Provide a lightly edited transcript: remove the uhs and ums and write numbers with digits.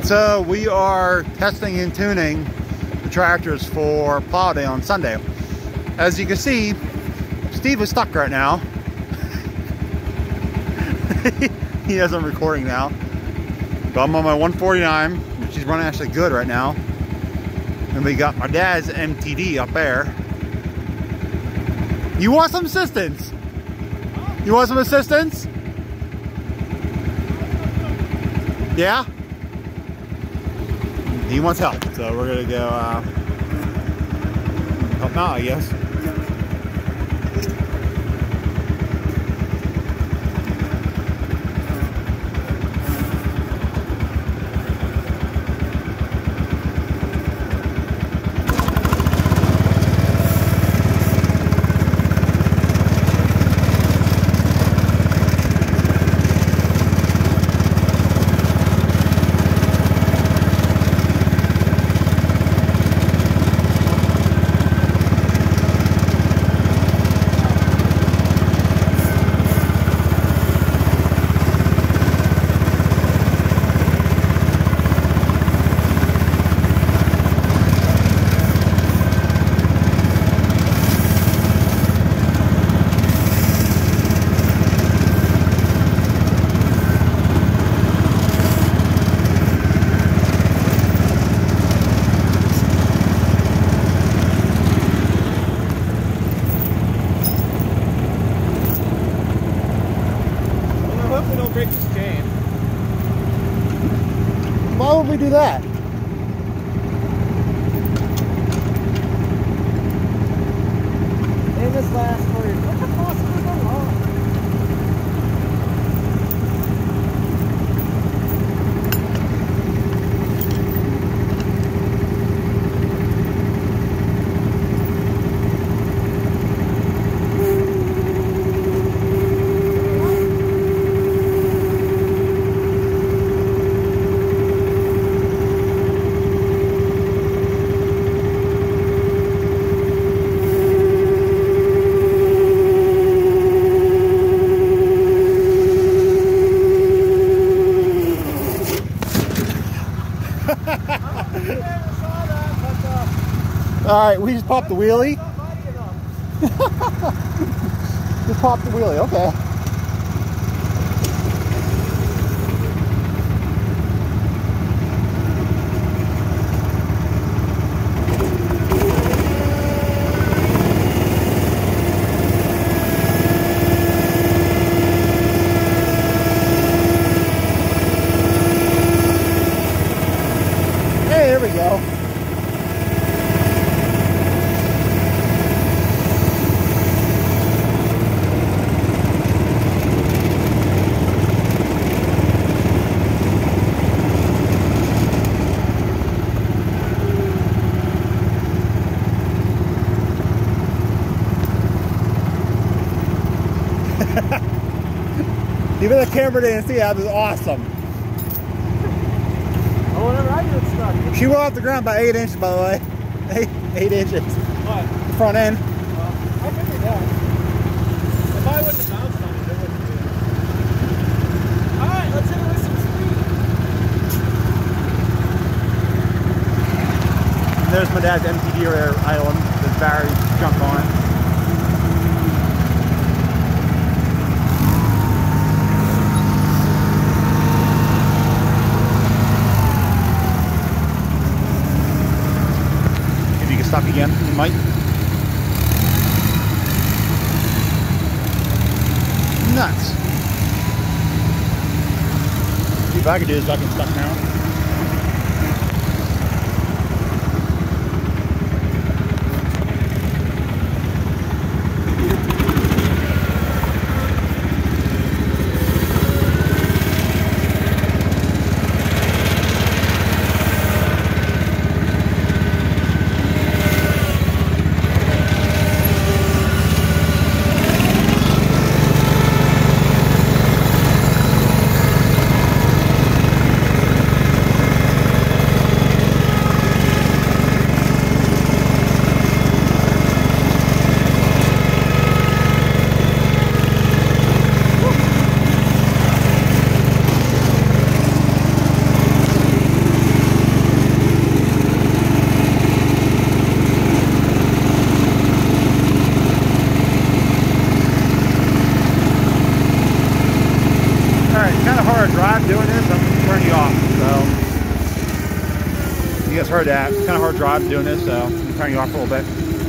So we are testing and tuning the tractors for plow day on Sunday. As you can see, Steve is stuck right now. He has I'm recording now. But I'm on my 149, which is running actually good right now. And we got my dad's MTD up there. You want some assistance? You want some assistance? Yeah? He wants help, so we're gonna go help out, I guess. Break this chain. Why would we do that? And this last for you. What the possibly going on? All right, we just popped the wheelie. Just popped the wheelie, okay. Hey, there we go. Even the camera didn't see that. It was awesome. Oh, whenever I get stuck. She rolled off the ground by 8 inches, by the way. 8 inches. What? The front end. I figured that. If I wouldn't have bounced on it, it wouldn't do it. Alright, let's hit it with some speed. There's my dad's MTD or idling. The battery junk on it. Stuck again, you might. Nuts. See if I can do this, I can stuck now. hard to drive doing this, I'm gonna turn you off. So you guys heard that. It's kind of hard to drive doing this, so I'm turning you off for a little bit.